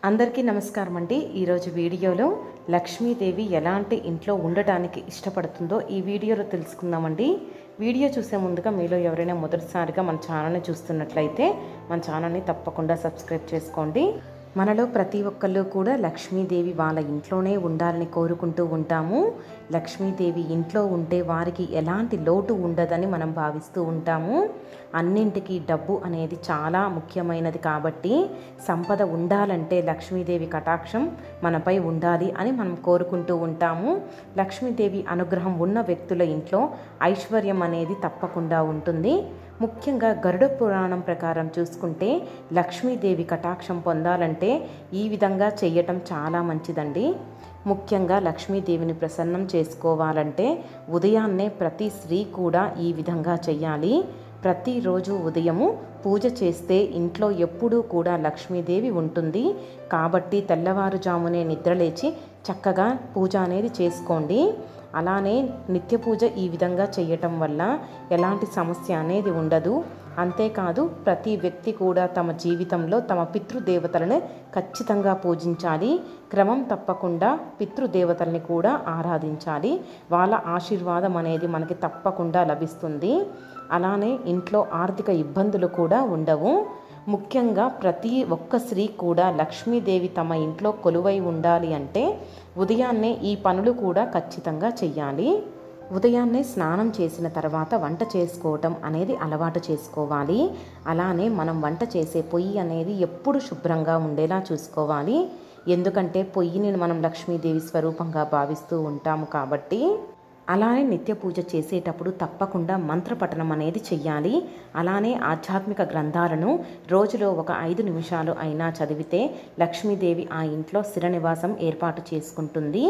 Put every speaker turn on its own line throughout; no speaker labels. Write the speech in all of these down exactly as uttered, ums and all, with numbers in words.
అందరికీ నమస్కారం అండి. ఈరోజు వీడియోలో లక్ష్మీదేవి ఎలాంటి ఇంట్లో ఉండటానికి ఇష్టపడుతుందో ఈ వీడియోలో తెలుసుకుందామండి. వీడియో చూసే ముందుగా మీలో ఎవరైనా మొదటిసారిగా మన ఛానల్ని చూస్తున్నట్లయితే మన ఛానల్ని తప్పకుండా సబ్స్క్రైబ్ చేసుకోండి. మనలో ప్రతి ఒక్కళ్ళు కూడా లక్ష్మీదేవి వాళ్ళ ఇంట్లోనే ఉండాలని కోరుకుంటూ ఉంటాము. లక్ష్మీదేవి ఇంట్లో ఉంటే వారికి ఎలాంటి లోటు ఉండదని మనం భావిస్తూ ఉంటాము. అన్నింటికీ డబ్బు అనేది చాలా ముఖ్యమైనది కాబట్టి సంపద ఉండాలంటే లక్ష్మీదేవి కటాక్షం మనపై ఉండాలి అని మనం కోరుకుంటూ ఉంటాము. లక్ష్మీదేవి అనుగ్రహం ఉన్న వ్యక్తుల ఇంట్లో ఐశ్వర్యం అనేది తప్పకుండా ఉంటుంది. ముఖ్యంగా గరుడ పురాణం ప్రకారం చూసుకుంటే లక్ష్మీదేవి కటాక్షం పొందాలంటే ఈ విధంగా చేయటం చాలా మంచిదండి. ముఖ్యంగా లక్ష్మీదేవిని ప్రసన్నం చేసుకోవాలంటే ఉదయాన్నే ప్రతి స్త్రీ కూడా ఈ విధంగా చెయ్యాలి. ప్రతిరోజు ఉదయము పూజ చేస్తే ఇంట్లో ఎప్పుడూ కూడా లక్ష్మీదేవి ఉంటుంది. కాబట్టి తెల్లవారుజామునే నిద్రలేచి చక్కగా పూజ అనేది చేసుకోండి. అలానే నిత్య పూజ ఈ విధంగా చేయటం వల్ల ఎలాంటి సమస్య అనేది ఉండదు. అంతేకాదు ప్రతి వ్యక్తి కూడా తమ జీవితంలో తమ పితృదేవతలను ఖచ్చితంగా పూజించాలి. క్రమం తప్పకుండా పితృదేవతల్ని కూడా ఆరాధించాలి. వాళ్ళ ఆశీర్వాదం అనేది మనకి తప్పకుండా లభిస్తుంది. అలానే ఇంట్లో ఆర్థిక ఇబ్బందులు కూడా ఉండవు. ముఖ్యంగా ప్రతి ఒక్క స్త్రీ కూడా లక్ష్మీదేవి తమ ఇంట్లో కొలువై ఉండాలి అంటే ఉదయాన్నే ఈ పనులు కూడా ఖచ్చితంగా చెయ్యాలి. ఉదయాన్నే స్నానం చేసిన తర్వాత వంట చేసుకోవటం అనేది అలవాటు చేసుకోవాలి. అలానే మనం వంట చేసే పొయ్యి అనేది ఎప్పుడు శుభ్రంగా ఉండేలా చూసుకోవాలి. ఎందుకంటే పొయ్యిని మనం లక్ష్మీదేవి స్వరూపంగా భావిస్తూ ఉంటాము కాబట్టి. అలానే నిత్య పూజ చేసేటప్పుడు తప్పకుండా మంత్రపఠనం అనేది చెయ్యాలి. అలానే ఆధ్యాత్మిక గ్రంథాలను రోజులో ఒక ఐదు నిమిషాలు అయినా చదివితే లక్ష్మీదేవి ఆ ఇంట్లో స్థిర నివాసం ఏర్పాటు చేసుకుంటుంది.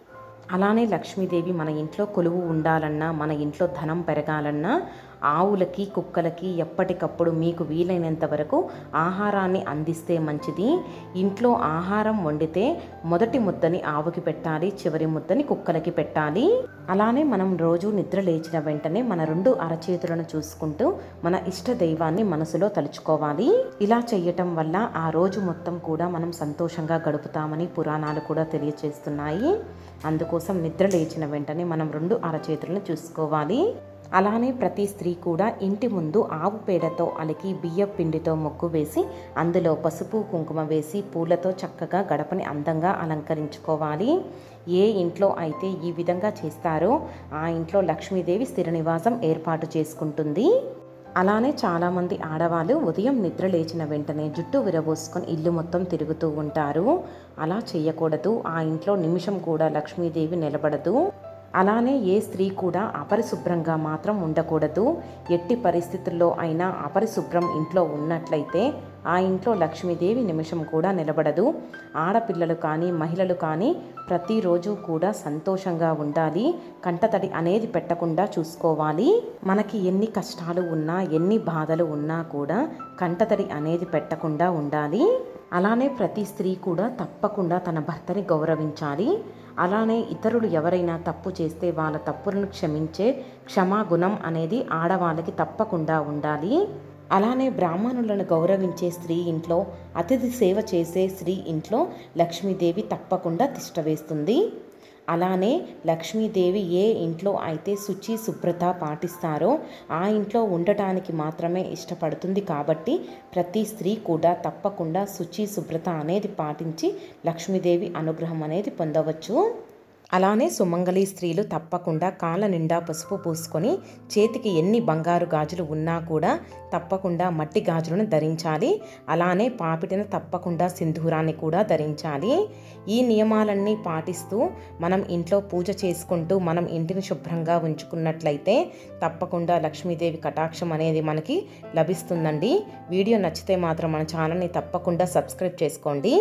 అలానే లక్ష్మీదేవి మన ఇంట్లో కొలువు ఉండాలన్నా, మన ఇంట్లో ధనం పెరగాలన్నా ఆవులకి కుక్కలకి ఎప్పటికప్పుడు మీకు వీలైనంత వరకు ఆహారాన్ని అందిస్తే మంచిది. ఇంట్లో ఆహారం వండితే మొదటి ముద్దని ఆవుకి పెట్టాలి, చివరి ముద్దని కుక్కలకి పెట్టాలి. అలానే మనం రోజు నిద్ర లేచిన వెంటనే మన రెండు అరచేతులను చూసుకుంటూ మన ఇష్ట దైవాన్ని మనసులో తలుచుకోవాలి. ఇలా చేయటం వల్ల ఆ రోజు మొత్తం కూడా మనం సంతోషంగా గడుపుతామని పురాణాలు కూడా తెలియచేస్తున్నాయి. అందుకోసం నిద్ర లేచిన వెంటనే మనం రెండు అరచేతులను చూసుకోవాలి. అలానే ప్రతి స్త్రీ కూడా ఇంటి ముందు ఆవు పేడతో అలికి బియ్య పిండితో ముగ్గు వేసి అందులో పసుపు కుంకుమ వేసి పూలతో చక్కగా గడపని అందంగా అలంకరించుకోవాలి. ఏ ఇంట్లో అయితే ఈ విధంగా చేస్తారో ఆ ఇంట్లో లక్ష్మీదేవి స్థిర నివాసం ఏర్పాటు చేసుకుంటుంది. అలానే చాలామంది ఆడవాళ్ళు ఉదయం నిద్ర లేచిన వెంటనే జుట్టు విరబోసుకొని ఇల్లు మొత్తం తిరుగుతూ ఉంటారు. అలా చేయకూడదు. ఆ ఇంట్లో నిమిషం కూడా లక్ష్మీదేవి నిలబడదు. అలానే ఏ స్త్రీ కూడా అపరిశుభ్రంగా మాత్రం ఉండకూడదు. ఎట్టి పరిస్థితుల్లో అయినా అపరిశుభ్రం ఇంట్లో ఉన్నట్లయితే ఆ ఇంట్లో లక్ష్మీదేవి నిమిషం కూడా నిలబడదు. ఆడపిల్లలు కానీ మహిళలు కానీ ప్రతిరోజు కూడా సంతోషంగా ఉండాలి. కంటతడి అనేది పెట్టకుండా చూసుకోవాలి. మనకి ఎన్ని కష్టాలు ఉన్నా ఎన్ని బాధలు ఉన్నా కూడా కంటతడి అనేది పెట్టకుండా ఉండాలి. అలానే ప్రతి స్త్రీ కూడా తప్పకుండా తన భర్తని గౌరవించాలి. అలానే ఇతరులు ఎవరైనా తప్పు చేస్తే వాళ్ళ తప్పులను క్షమించే క్షమాగుణం అనేది ఆడవాళ్ళకి తప్పకుండా ఉండాలి. అలానే బ్రాహ్మణులను గౌరవించే స్త్రీ ఇంట్లో, అతిథి సేవ చేసే స్త్రీ ఇంట్లో లక్ష్మీదేవి తప్పకుండా తిష్ట వేస్తుంది. అలానే లక్ష్మీదేవి ఏ ఇంట్లో అయితే శుచి శుభ్రత పాటిస్తారో ఆ ఇంట్లో ఉండటానికి మాత్రమే ఇష్టపడుతుంది. కాబట్టి ప్రతి స్త్రీ కూడా తప్పకుండా శుచి శుభ్రత అనేది పాటించి లక్ష్మీదేవి అనుగ్రహం అనేది పొందవచ్చు. అలానే సుమంగళి స్త్రీలు తప్పకుండా కాళ్ళ నిండా పసుపు పూసుకొని చేతికి ఎన్ని బంగారు గాజులు ఉన్నా కూడా తప్పకుండా మట్టి గాజులను ధరించాలి. అలానే పాపిటిన తప్పకుండా సింధూరాన్ని కూడా ధరించాలి. ఈ నియమాలన్నీ పాటిస్తూ మనం ఇంట్లో పూజ చేసుకుంటూ మనం ఇంటిని శుభ్రంగా ఉంచుకున్నట్లయితే తప్పకుండా లక్ష్మీదేవి కటాక్షం అనేది మనకి లభిస్తుందండి. వీడియో నచ్చితే మాత్రం మన ఛానల్ని తప్పకుండా సబ్స్క్రైబ్ చేసుకోండి.